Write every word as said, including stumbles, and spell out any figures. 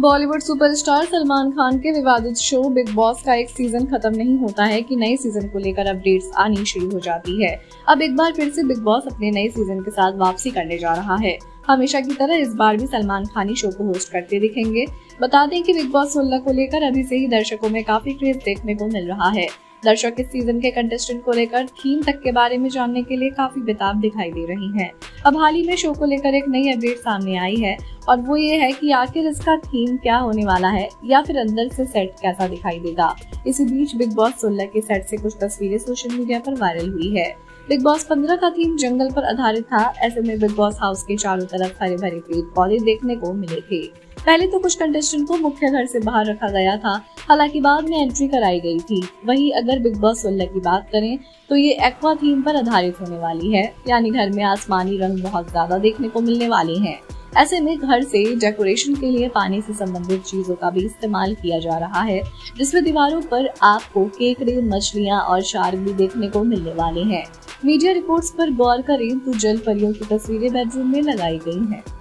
Bollywood superstar Salman Khan के विवादित show big boss का एक सीजन खत्म नहीं होता है कि नए सीजन को लेकर अपडेट्स आनी शुरू हो जाती है। अब एक बार फिर से बिग बॉस अपने नए सीजन के साथ वापसी करने जा रहा है। हमेशा की तरह इस बार भी सलमान खान ही शो को होस्ट करते दिखेंगे। बता दें कि बिग बॉस सोलह को लेकर अभी से ही दर्शकों में काफी क्रेज देखने को मिल रहा है। दर्शक इस सीजन के कंटेस्टेंट को लेकर थीम तक के बारे में जानने के लिए काफी बेताब दिखाई दे रही हैं। अब हाल ही में शो को लेकर एक नई अपडेट सामने आई है और वो ये है कि आखिर इसका थीम क्या होने वाला है या फिर अंदर से सेट कैसा दिखाई देगा। इसी बीच बिग बॉस सोलह के सेट से कुछ तस्वीरें सोशल मीडिया पर वायरल हुई है। बिग बॉस पंद्रह का थीम जंगल पर आधारित था। ऐसे में बिग बॉस हाउस के चारों तरफ हरे भरे पेड़ पौधे देखने को मिले थे। पहले तो कुछ कंटेस्टेंट को मुख्य घर से बाहर रखा गया था, हालांकि बाद में एंट्री कराई गई थी। वहीं अगर बिग बॉस सोलह की बात करें तो ये एक्वा थीम पर आधारित होने वाली है, यानी घर में आसमानी रंग बहुत ज्यादा देखने को मिलने वाले हैं। ऐसे में घर से डेकोरेशन के लिए पानी से संबंधित चीजों का भी इस्तेमाल किया जा रहा है, जिसमें दीवारों पर आपको केकड़े, मछलियां और शार्क भी देखने को मिलने वाले हैं। मीडिया रिपोर्ट्स पर गौर करें तो जल परियों की तस्वीरें बेडरूम में लगाई गई हैं।